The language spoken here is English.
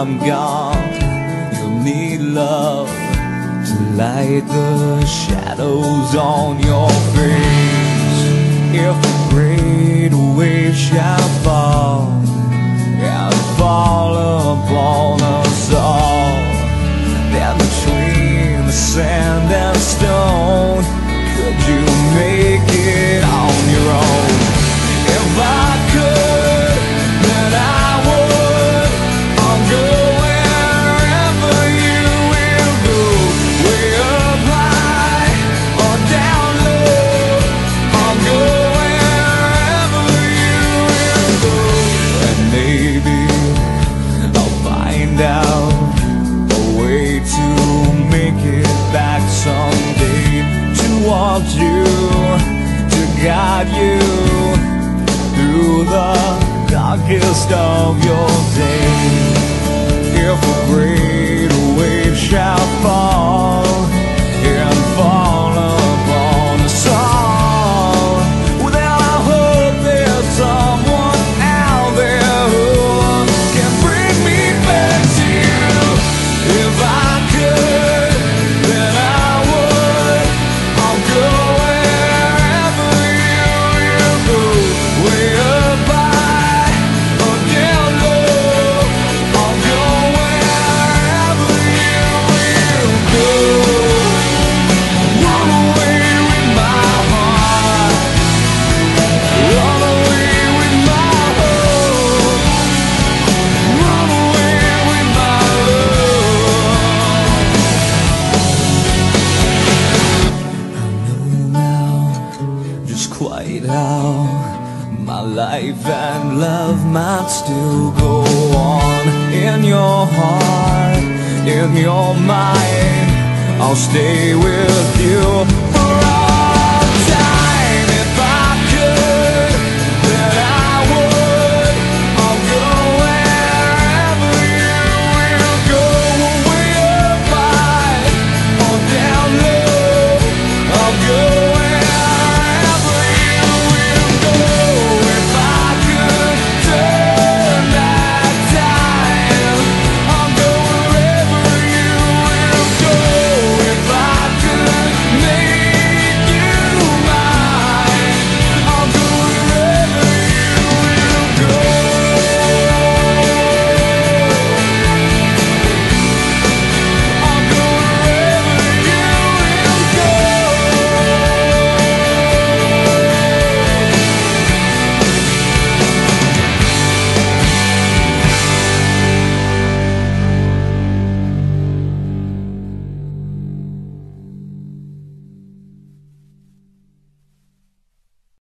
I'm gone, you'll need love to light the shadows on your face. If a great wave shall fall and fall upon us all, then between the sand and stone, could you make it on your own? If I could, then I would. I'll go wherever you will go, way up high or down low. I'll go wherever you will go, and maybe I'll find out a way to make it back someday, to want you, to guide you through the darkest of your days. If a great wave shall fall and fall upon us all, well, then I hope there's someone out there who can bring me back to you. If I could, then I would. I'll go wherever you will go, way up high or down low. I'll go wherever you will go. Run away with my heart, run away with my hope, run away with my love. I know now just quite how my life and love might still go on. In your heart, in your mind, I'll stay with you